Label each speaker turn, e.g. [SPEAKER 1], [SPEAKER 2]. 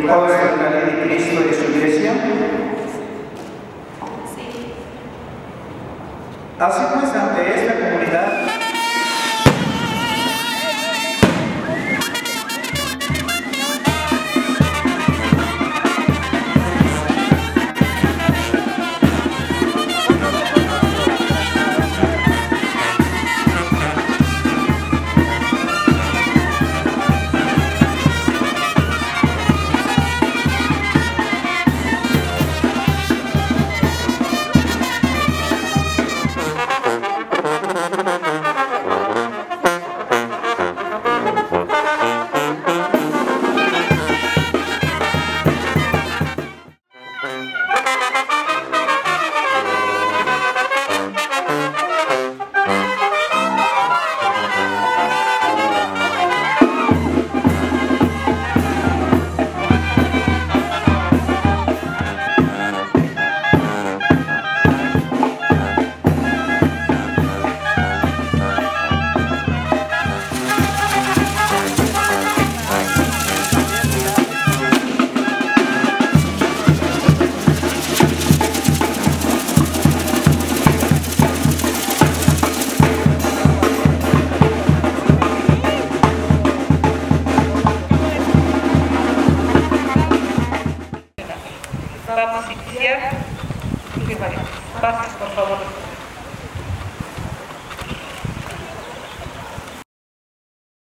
[SPEAKER 1] causa la ley de Cristo y de su iglesia?
[SPEAKER 2] Sí.
[SPEAKER 1] Así pues, ante esta comunidad,
[SPEAKER 2] Vamos a iniciar. Pasen, por favor.